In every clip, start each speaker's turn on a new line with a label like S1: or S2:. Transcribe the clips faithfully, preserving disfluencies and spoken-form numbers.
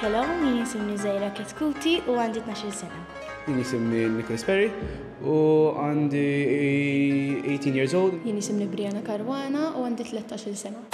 S1: Hello, jien jisimni Zaira Chetcuti u għandi tnax-il sena.
S2: Jien jisimni Nicholas Perry u għandi eighteen years old.
S1: Jien jisimni Brihannah Caruana u għandi tlettax-il sena.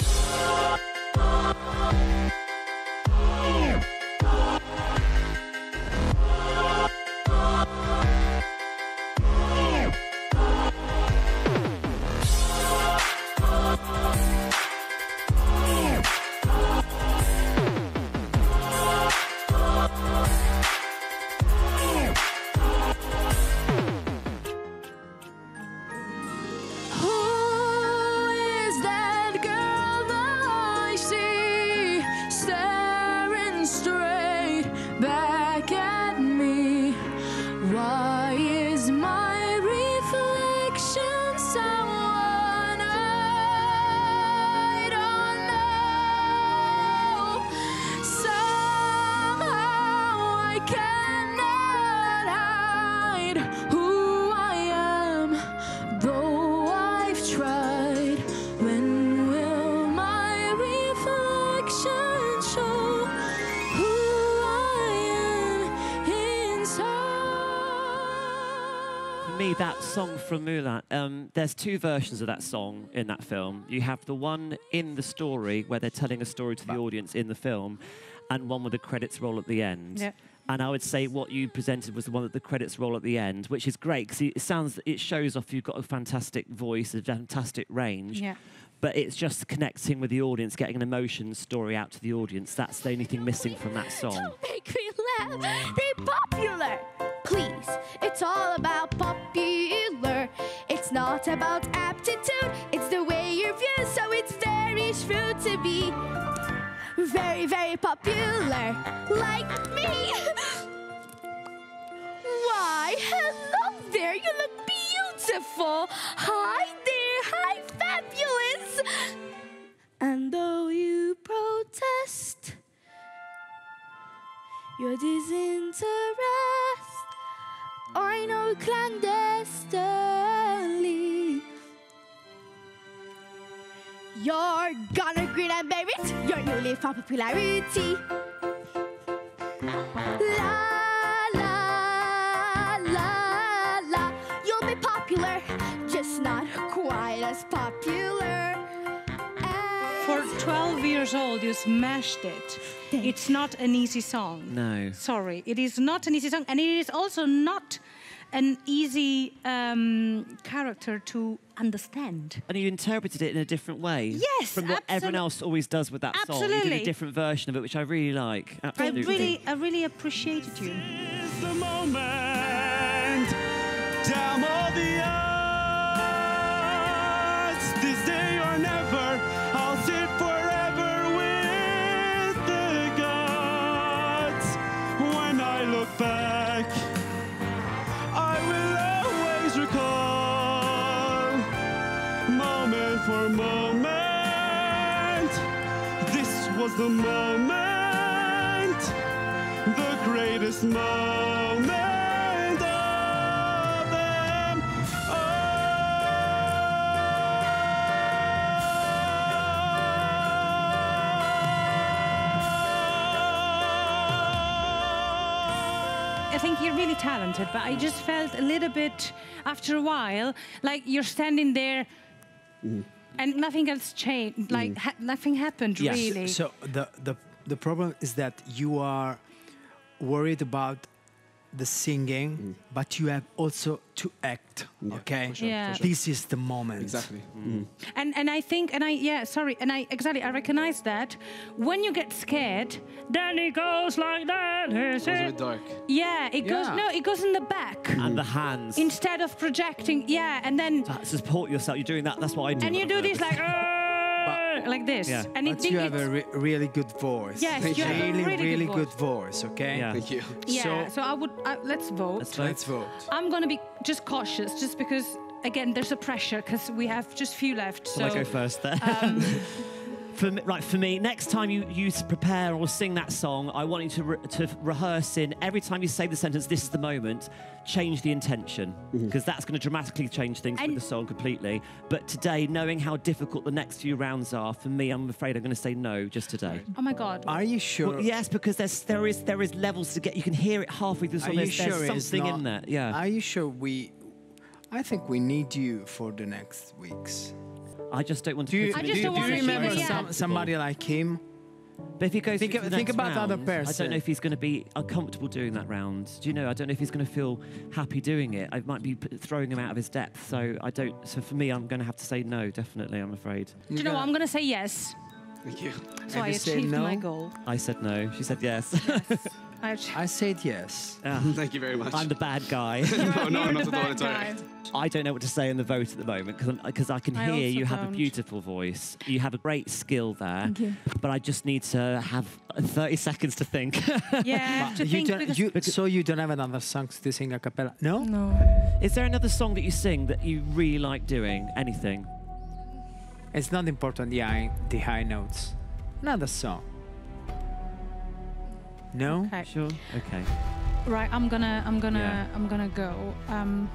S3: Me, that song from Mulan, um, there's two versions of that song in that film. You have the one in the story where they're telling a story to the audience in the film, and one with the credits roll at the end.
S4: Yeah.
S3: And I would say what you presented was the one that the credits roll at the end, which is great because it sounds, it shows off you've got a fantastic voice, a fantastic range.
S4: Yeah.
S3: But it's just connecting with the audience, getting an emotion story out to the audience. That's the only thing missing from that song.
S5: Don't make me laugh. They're popular. Please, it's all about popular. It's not about aptitude. It's the way you're viewed, so it's very true to be very, very popular, like me. Why, hello there. You look beautiful. Hi there. Hi, fabulous. And though you protest your disinterest, I know clandestinely you're gonna grin and bear it. You're newly found popularity. La la la la. You'll be popular, just not quite as popular.
S4: For twelve years old, you smashed it. It's not an easy song.
S3: No.
S4: Sorry, it is not an easy song, and it is also not an easy um, character to understand.
S3: And you interpreted it in a different way.
S4: Yes,
S3: from what everyone else always does with that song. You did a different version of it, which I really like. Absolutely.
S4: I really, I really appreciated you.
S6: This is the moment. Damn all the odds. This day or never. I'll sit forever with the gods. When I look back, I will always recall, moment for moment, this was the moment, the greatest moment of them all.
S4: I think you're really talented, but I just felt a little bit, after a while, like you're standing there mm. and nothing else changed, like mm. ha nothing happened,
S7: yes.
S4: really.
S7: So the, the, the problem is that you are worried about the singing, mm. but you have also to act, yeah, okay?
S4: Sure, yeah.
S7: Sure. This is the moment.
S2: Exactly.
S7: Mm.
S4: And and I think, and I, yeah, sorry, and I, exactly, I recognize that. When you get scared, then it goes like that.
S2: It goes a bit dark.
S4: Yeah, it
S7: Yeah.
S4: goes, no, it goes in the back.
S3: And the hands.
S4: Instead of projecting, yeah, and then...
S3: To support yourself, you're doing that, that's what I do.
S4: And you do this like, uh, like this.
S3: Yeah.
S4: And
S7: but
S4: it,
S7: you have
S4: it's,
S7: a re really good voice.
S4: Yes,
S7: Thank
S4: you
S7: you.
S4: have a
S7: really,
S4: really
S7: really
S4: good
S7: good voice, okay?
S3: Yeah.
S2: Thank you.
S4: yeah, so,
S7: So,
S4: I would, uh, let's vote.
S3: Let's vote.
S7: let's vote.
S4: I'm going to be just cautious, just because, again, there's a pressure, because we have just few left. So,
S3: Well, I go first there.
S4: Um,
S3: For me, right, for me, next time you, you prepare or sing that song, I want you to, re to rehearse in, every time you say the sentence, this is the moment, change the intention, because mm-hmm. that's going to dramatically change things and with the song completely. But today, knowing how difficult the next few rounds are, for me, I'm afraid I'm going to say no just today.
S4: Oh my God.
S7: Are you sure?
S3: Well, yes, because there's, there, is, there is levels to get, you can hear it halfway through the song,
S7: Are you
S3: there's,
S7: sure
S3: there's
S7: it's
S3: something
S7: not,
S3: in there. Yeah.
S7: Are you sure we, I think we need you for the next weeks.
S3: I just don't want to.
S7: Do you,
S3: put
S4: I just
S7: do,
S4: don't
S7: do
S4: want
S7: you
S4: to
S7: remember
S4: hear it,
S7: some,
S4: yeah.
S7: somebody like him?
S3: But if he goes
S7: Think,
S3: through the
S7: think
S3: next
S7: about the other
S3: round,
S7: person.
S3: I don't know if he's going to be uncomfortable doing that round. Do you know? I don't know if he's going to feel happy doing it. I might be p throwing him out of his depth. So I don't. So for me, I'm going to have to say no. Definitely, I'm afraid.
S4: Do you know what? I'm going to say yes.
S2: Thank you.
S4: So
S7: Have
S4: I
S7: you said
S4: achieved
S7: no?
S4: my goal.
S3: I said no. She said yes.
S4: Yes. I,
S7: I said yes.
S3: Ah,
S2: Thank you very much.
S3: I'm the bad guy.
S2: no, no,
S4: You're
S2: not
S4: the
S2: at all.
S4: bad
S2: It's all
S4: guy.
S2: right.
S3: I don't know what to say in the vote at the moment because because I can
S4: I
S3: hear
S4: also
S3: you have a
S4: don't.
S3: beautiful voice. You have a great skill there.
S5: Thank you.
S3: But I just need to have thirty seconds to think.
S4: Yeah, to
S7: You
S4: think
S7: don't,
S4: because
S7: you, so you don't have another song to sing a cappella? No?
S5: No.
S3: Is there another song that you sing that you really like doing? Anything?
S7: It's not important, the high, the high notes. Another song. No?
S4: Okay.
S3: Sure. Okay.
S4: Right, I'm gonna, I'm gonna,
S3: Yeah.
S4: I'm gonna go. Um,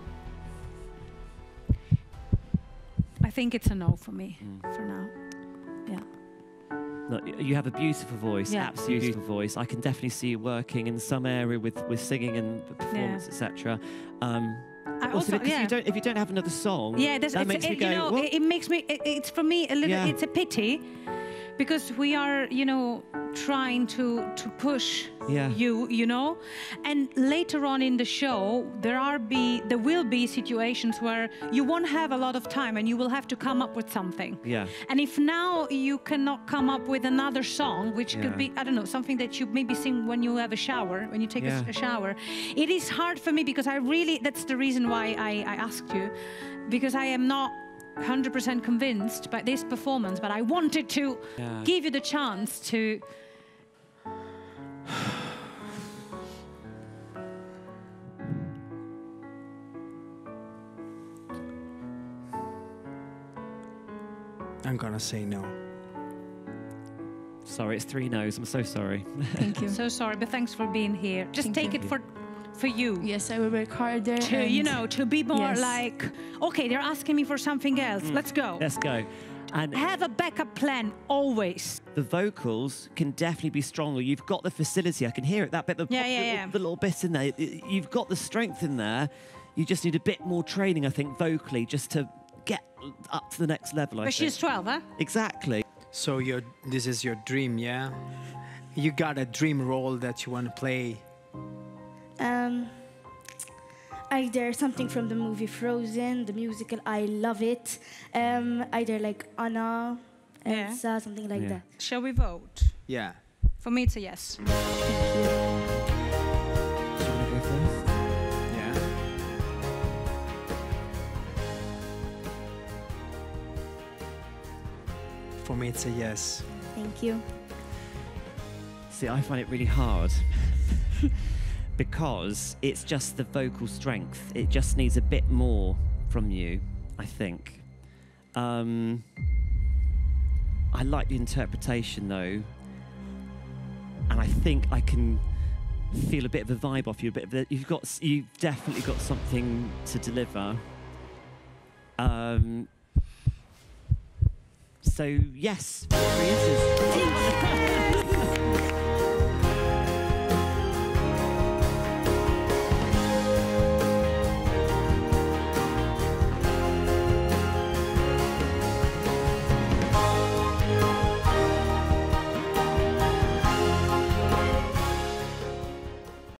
S4: I think it's a no for me
S3: Mm.
S4: for now. Yeah.
S3: No, y- you have a beautiful voice,
S4: Yeah.
S3: absolutely beautiful voice. I can definitely see you working in some area with, with singing and performance, et cetera. Um,
S4: I
S3: also,
S4: also,
S3: because
S4: yeah.
S3: you don't, if you don't have another song,
S4: Yeah, that's,
S3: that
S4: it's,
S3: makes
S4: it,
S3: me go,
S4: you know,
S3: "What?"
S4: it, it makes me, it, it's for me a little,
S3: Yeah.
S4: it's a pity because we are, you know, trying to, to push
S3: Yeah.
S4: you, you know, and later on in the show, there are be, there will be situations where you won't have a lot of time and you will have to come up with something.
S3: Yeah.
S4: And if now you cannot come up with another song, which
S3: Yeah.
S4: could be, I don't know, something that you maybe sing when you have a shower, when you take a s-
S3: Yeah.
S4: a, shower, it is hard for me because I really, that's the reason why I, I asked you, because I am not one hundred percent convinced by this performance, but I wanted to
S3: Yeah.
S4: give you the chance to.
S7: I'm gonna say no.
S3: Sorry, it's three no's. I'm so sorry.
S5: Thank you.
S4: So sorry, but thanks for being here. Just
S5: Thank
S4: take
S5: you.
S4: it for, for you.
S5: Yes, I will work harder.
S4: To,
S5: and
S4: you know, to be more
S5: Yes.
S4: like, okay, they're asking me for something else. Let's go.
S3: Let's go. And
S4: Have a backup plan always.
S3: the vocals can definitely be stronger. You've got the facility. I can hear it. That bit, the,
S4: Yeah,
S3: pop-
S4: yeah,
S3: the,
S4: yeah.
S3: the little bits in there. y- You've got the strength in there. You just need a bit more training, I think, vocally, just to get up to the next level. I
S4: But
S3: think.
S4: she's twelve, huh?
S3: Exactly.
S7: So your, this is your dream, yeah? You got a dream role that you want to play.
S1: Um, either something from the movie Frozen, the musical, I love it. Um, either like Anna,
S4: Yeah.
S1: Elsa, something like
S3: Yeah.
S1: that.
S4: Shall we vote?
S7: Yeah.
S4: For me, it's a yes.
S3: Do you want to go first?
S7: Yeah. For me, it's a yes.
S1: Thank you.
S3: See, I find it really hard because it's just the vocal strength. It just needs a bit more from you, I think. Um, I like the interpretation though, and I think I can feel a bit of a vibe off you. A bit of the, you've got, s- you've definitely got something to deliver. Um, so yes, three yeses.